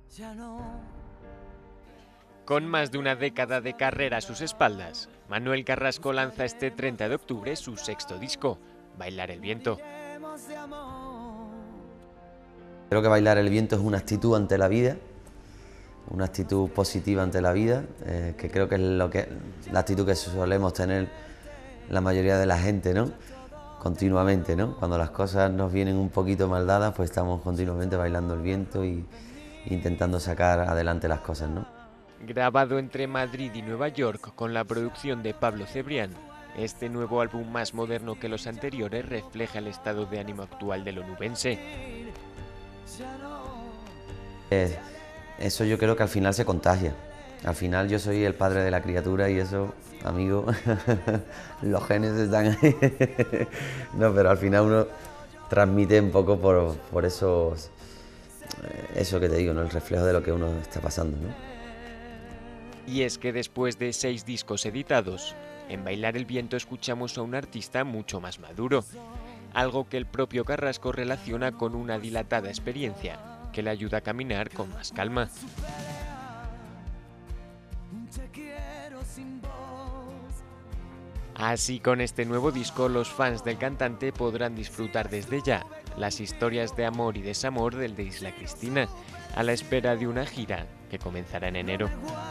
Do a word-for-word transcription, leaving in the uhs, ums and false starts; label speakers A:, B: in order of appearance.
A: Con más de una década de carrera a sus espaldas, Manuel Carrasco lanza este treinta de octubre su sexto disco, Bailar el viento.
B: Creo que bailar el viento es una actitud ante la vida, una actitud positiva ante la vida, eh, que creo que es lo que, la actitud que solemos tener la mayoría de la gente, ¿no? Continuamente, ¿no? Cuando las cosas nos vienen un poquito mal dadas, pues estamos continuamente bailando el viento y intentando sacar adelante las cosas, ¿no?
A: Grabado entre Madrid y Nueva York con la producción de Pablo Cebrián, este nuevo álbum, más moderno que los anteriores, refleja el estado de ánimo actual del onubense.
B: Eh, eso yo creo que al final se contagia. Al final yo soy el padre de la criatura y eso, amigo, los genes están ahí. No, pero al final uno transmite un poco por, por esos, eso que te digo, ¿no? El reflejo de lo que uno está pasando, ¿no?
A: Y es que después de seis discos editados, en Bailar el viento escuchamos a un artista mucho más maduro, algo que el propio Carrasco relaciona con una dilatada experiencia que le ayuda a caminar con más calma. Así, con este nuevo disco, los fans del cantante podrán disfrutar desde ya las historias de amor y desamor del de Isla Cristina, a la espera de una gira que comenzará en enero.